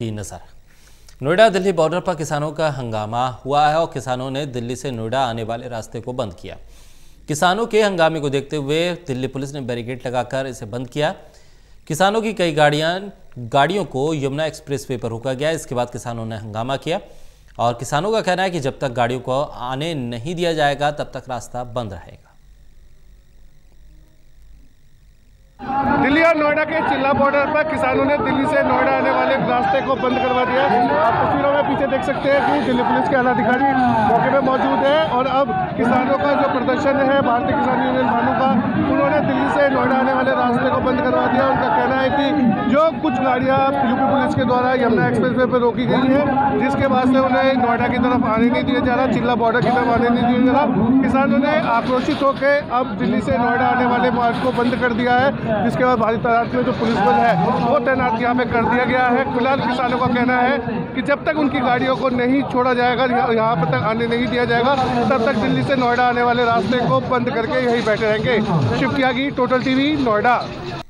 की नजर। नोएडा दिल्ली बॉर्डर पर किसानों का हंगामा हुआ है और किसानों ने दिल्ली से नोएडा आने वाले रास्ते को बंद किया। किसानों के हंगामे को देखते हुए दिल्ली पुलिस ने बैरिकेड लगाकर इसे बंद किया। किसानों की कई गाड़ियों को यमुना एक्सप्रेसवे पर रोका गया। इसके बाद किसानों ने हंगामा किया और किसानों का कहना है कि जब तक गाड़ियों को आने नहीं दिया जाएगा तब तक रास्ता बंद रहेगा। दिल्ली और नोएडा के चिल्ला बॉर्डर पर किसानों ने दिल्ली से नोएडा आने वाले रास्ते को बंद करवा दिया। आप तस्वीरों में पीछे देख सकते हैं कि दिल्ली पुलिस के आला अधिकारी मौके पे मौजूद है और अब किसानों का जो प्रदर्शन है भारतीय किसान यूनियन भानु का, उन्होंने दिल्ली से नोएडा आने वाले रास्ते को बंद करवा दिया। उनका कहना है कि जो कुछ गाड़ियाँ यूपी पुलिस के द्वारा यमुना एक्सप्रेसवे पर रोकी गई है, जिसके बाद से उन्हें नोएडा की तरफ आने नहीं दिया जा रहा, चिल्ला बॉर्डर की तरफ आने नहीं दिया जा रहा। किसानों ने आक्रोशित होकर अब दिल्ली से नोएडा आने वाले मार्ग को बंद कर दिया है, जिसके बाद भारी तादाद में जो पुलिस बल है वो तैनात यहाँ पे कर दिया गया है। फिलहाल किसानों का कहना है कि जब तक उनकी गाड़ियों को नहीं छोड़ा जाएगा, यहाँ पर तक आने नहीं दिया जाएगा, तब तक दिल्ली से नोएडा आने वाले रास्ते को बंद करके यहीं बैठे रहेंगे। Shiv Tyagi, total TV, Noida.